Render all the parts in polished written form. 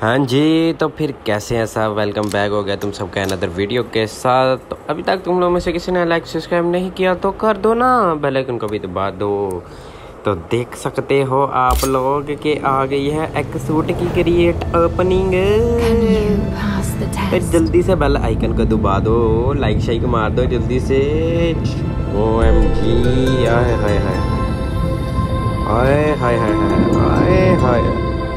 हाँ जी, तो फिर कैसे हैं सब। वेलकम बैक हो गया तुम सबका अनदर वीडियो के साथ। तो अभी तक तुम लोग में से किसी ने लाइक सब्सक्राइब नहीं किया तो कर दो ना, बेल आइकन को भी दबा दो। तो देख सकते हो आप लोग कि आ गई है एक सूट की क्रिएट ओपनिंग। फिर जल्दी से बेल आइकन को दबा दो, लाइक शाइक मार दो जल्दी से। OMG, आए हाय हाय आए हाय हाय आए हाय,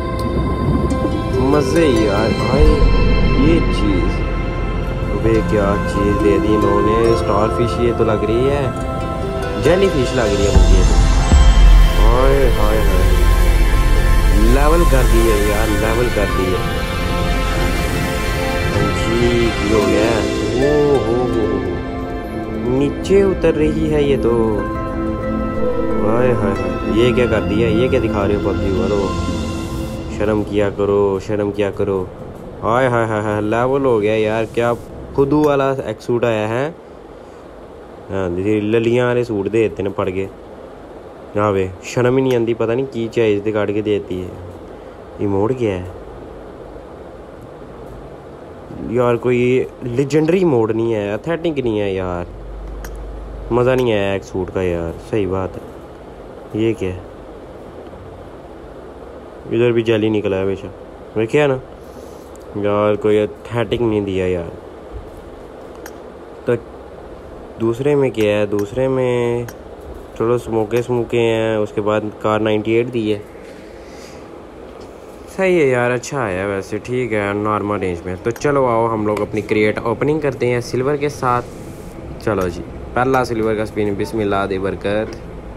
मज़े यार भाई। ये चीज़ वे क्या चीज़ दे दी इन्होंने, स्टार फिश ये तो लग रही है, जेली फिश लग रही है मुझे। हाय हाय हाय, लेवल कर दी है यार, लेवल कर दी है जी। हो गया, हो नीचे उतर रही है ये तो। हाय हाय हाय, ये क्या कर दिया, ये क्या दिखा रहे हो पबजी वालों। शर्म किया करो, शर्म किया करो। हाय हाय हाय हाय, लेवल हो गया यार। क्या खुदू वाला एक सूट आया है। हाँ ललियां वाले सूट दे देते ने पड़ गए। हाँ वे शर्म ही नहीं आती, पता नहीं की चाइज दे काट के देती है। इमोट क्या है यार, कोई लेजेंडरी मोड नहीं है, अथेंटिक नहीं है यार, मज़ा नहीं आया एक सूट का यार, सही बात है। ये क्या है, इधर भी जेली निकला है हमेशा, देखिए ना यार, कोई एथेटिक नहीं दिया यार। तो दूसरे में क्या है, दूसरे में चलो स्मोके हैं, उसके बाद कार 98 दी है, सही है यार, अच्छा आया वैसे, ठीक है नॉर्मल रेंज में। तो चलो आओ हम लोग अपनी क्रिएट ओपनिंग करते हैं सिल्वर के साथ। चलो जी, पहला सिल्वर का स्पिन, बिस्मिल्लाह दे बरकत।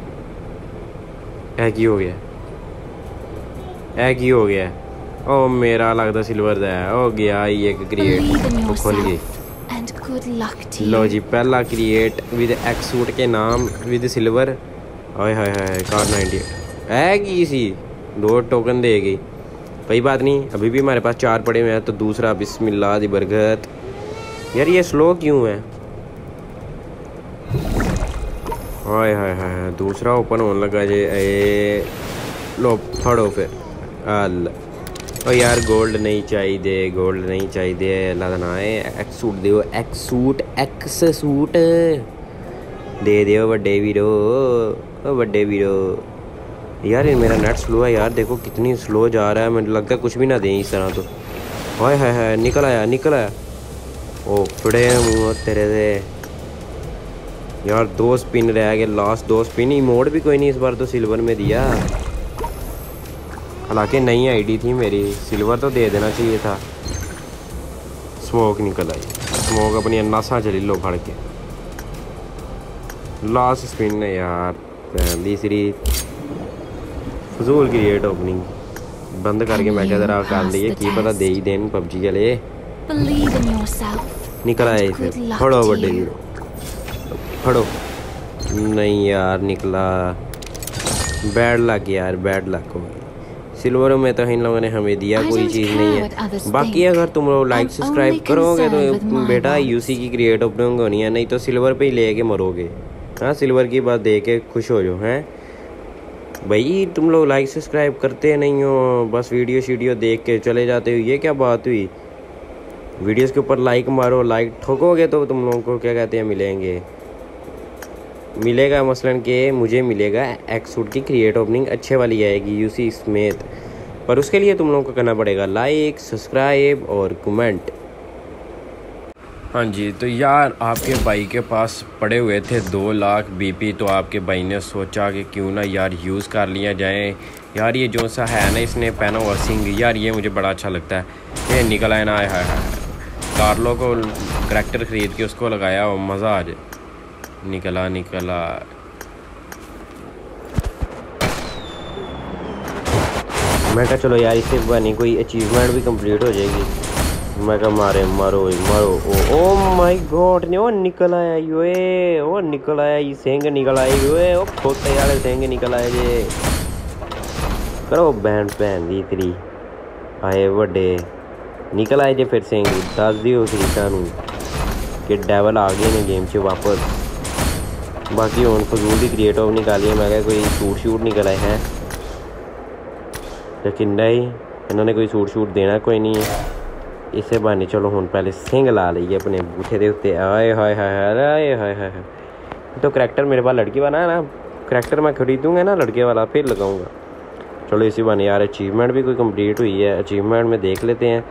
एक ही हो गया, एक ही हो गया। ओ मेरा लगता सिल्वर है, हो गया ये क्रिएट तो खुल गई। लो जी, पहला क्रिएट विद एक्स सूट के नाम with silver. Hi hi hi, car 98 है की सी, 2 टोकन देगी, कोई बात नहीं, अभी भी हमारे पास 4 पड़े हुए हैं। तो दूसरा बिस्मिल्लाह दी बरकत। यार ये स्लो क्यों है। हाय हाय हाय, दूसरा ओपन होने लगा जी। लो फड़ो फिर। ओ यार गोल्ड नहीं चाहिए, गोल्ड नहीं चाहिए, अल्लाह ना है। एक्स सूट दो, एक्स सूट, एक्स सूट दे दो बड़े वीरो, ओ बड़े वीरो। यार ये मेरा नेट स्लो है यार, देखो कितनी स्लो जा रहा है, मुझे लगता है कुछ भी ना दें इस तरह तो। हाय हाय हाय, निकल आया निकल आया। ओ फड़े मुँह तेरे से यार, 2 स्पिन रह गए, लास्ट 2 स्पिन। इमोट भी कोई नहीं इस बार तो सिल्वर में दिया, हालांकि नई आईडी थी मेरी, सिल्वर तो दे देना चाहिए था। स्मोक निकल आई, स्मोक अपनी नासा चली लो फड़ के। लास्ट स्पिन है यार, तीसरी फजूल क्रिएट ओपनिंग बंद करके मैं क्या जरा कर लिए, की पता दे ही देन पबजी के लिए। निकल आए फिर, फड़ो बड्डे वीरो फड़ो। नहीं यार निकला, बैड लक यार, बैड लक हो गई। सिल्वर में तो इन लोगों ने हमें दिया कोई चीज़ नहीं है। बाकी अगर तुम लोग लाइक सब्सक्राइब करोगे तो बेटा यूसी की क्रिएट ओपनिंग होनी है, नहीं तो सिल्वर पे ही लेके मरोगे। हाँ सिल्वर की बात दे के खुश हो जाओ हैं भाई। तुम लोग लाइक सब्सक्राइब करते नहीं हो, बस वीडियो देख के चले जाते हो, ये क्या बात हुई। वीडियोस के ऊपर लाइक मारो, लाइक ठोकोगे तो तुम लोगों को क्या कहते हैं मिलेगा मसलन कि मुझे मिलेगा एक्स सूट की क्रिएट ओपनिंग अच्छे वाली आएगी यूसी समेत, पर उसके लिए तुम लोगों को करना पड़ेगा लाइक सब्सक्राइब और कमेंट। हाँ जी, तो यार आपके भाई के पास पड़े हुए थे 2 लाख BP, तो आपके भाई ने सोचा कि क्यों ना यार यूज़ कर लिया जाए। यार ये जो सा है ना, इसने पहना हुआ सिंग, यार ये मुझे बड़ा अच्छा लगता है। ये निकला है ना, है कार्लो को करैक्टर ख़रीद के उसको लगाया और मज़ा आ जाए। निकला मैं कहा चलो यार इससे बनी कोई अचीवमेंट भी कंप्लीट हो जाएगी। मैं कहा मारो ओ माय गॉड ने, ओ निकल आया ये, ओ निकल आया ये सेंग निकल आए ये, ओ खोते वाले सेंग निकल आए जे। करो बैंड दी तेरी आए बड़े निकल आए जे फिर सेंग। दस दियो सीता कि डेवल आ गए ने गेम च वापस। बाकी हूँ फजूल की क्रिएट निकाली है, मैं क्या कोई शूट निकल आए हैं, लेकिन नहीं इन्होंने कोई सूट शूट देना कोई नहीं है इसे बहाने। चलो हुण पहले सिंग ला लीए अपने बूथे के उत्ते। आए हाय हाय हाय हाय हाय। तो करैक्टर मेरे पास लड़की वाला है ना, करैक्टर मैं खरीदूँगा ना लड़के वाला फिर लगाऊँगा। चलो इसी बहाने यार अचीवमेंट भी कोई कंप्लीट हुई है, अचीवमेंट में देख लेते हैं।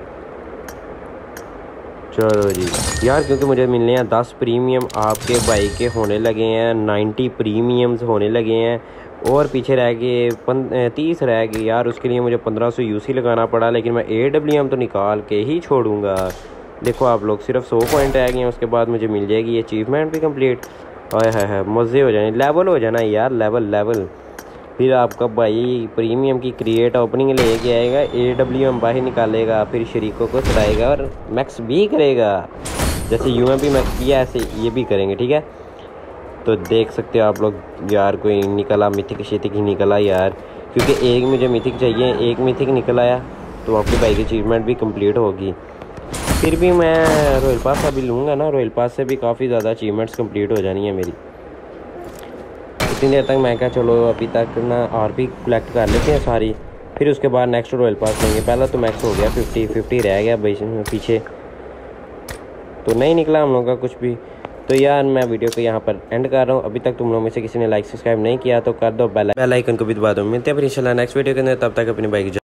चलो जी यार, क्योंकि मुझे मिलने हैं 10 प्रीमियम आपके भाई के होने लगे हैं, 90 प्रीमियम्स होने लगे हैं और पीछे रह गए 30 रह गए यार। उसके लिए मुझे 1500 यूसी लगाना पड़ा, लेकिन मैं AWM तो निकाल के ही छोड़ूंगा। देखो आप लोग, सिर्फ 100 पॉइंट रह गए हैं, उसके बाद मुझे मिल जाएगी ये अचीवमेंट भी कंप्लीट। हाय हाय हाय, मज़े हो जाए, लेवल हो जाना यार, लेवल। फिर आपका भाई प्रीमियम की क्रिएट ओपनिंग लेके आएगा, AWM बाहर निकालेगा, फिर शरीकों को चढ़ाएगा और मैक्स भी करेगा। जैसे UMP मैक्स किया ऐसे ये भी करेंगे, ठीक है। तो देख सकते हो आप लोग यार, कोई निकला मिथिक शेतिक ही निकला यार, क्योंकि एक मुझे मिथिक चाहिए, एक मिथिक निकल आया तो आपके भाई की अचीवमेंट भी कंप्लीट होगी। फिर भी मैं रॉयल पास अभी लूँगा ना, रॉयल पास से भी काफ़ी ज़्यादा अचीवमेंट्स कंप्लीट हो जानी है मेरी। इतनी देर तक मैं क्या, चलो अभी तक ना RP कलेक्ट कर लेते हैं सारी, फिर उसके बाद नेक्स्ट रॉयल पास लेंगे। पहला तो मैक्स हो गया 50 रह गया पीछे, तो नहीं निकला हम लोग का कुछ भी। तो यार मैं वीडियो को यहाँ पर एंड कर रहा हूँ। अभी तक तुम लोग में से किसी ने लाइक सब्सक्राइब नहीं किया तो कर दो, बेल आइकन को भी दबा दो। मिलते हैं फिर इंशाल्लाह नेक्स्ट वीडियो के अंदर, तब तक अपनी बाइक